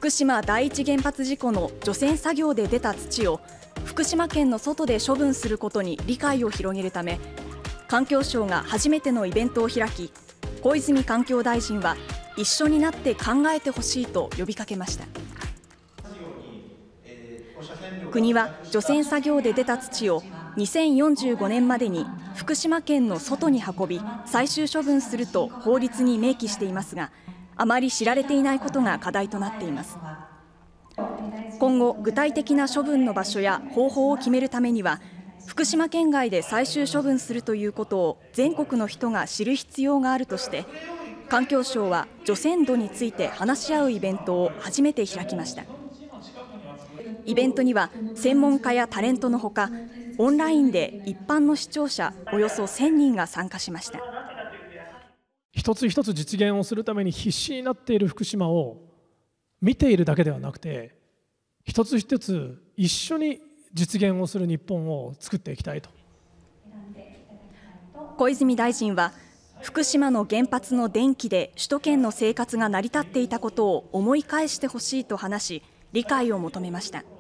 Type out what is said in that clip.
福島第一原発事故の除染作業で出た土を福島県の外で処分することに理解を広げるため、環境省が初めてのイベントを開き、小泉環境大臣は一緒になって考えてほしいと呼びかけました。国は除染作業で出た土を2045年までに福島県の外に運び最終処分すると法律に明記していますが、あまり知られていないことが課題となっています。今後、具体的な処分の場所や方法を決めるためには、福島県外で最終処分するということを全国の人が知る必要があるとして、環境省は除染土について話し合うイベントを初めて開きました。イベントには専門家やタレントのほか、オンラインで一般の視聴者およそ1000人が参加しました。 一つ一つ実現をするために必死になっている福島を見ているだけではなくて、一つ一つ一緒に実現をする日本を作っていきたいと。 小泉大臣は、福島の原発の電気で首都圏の生活が成り立っていたことを思い返してほしいと話し、理解を求めました。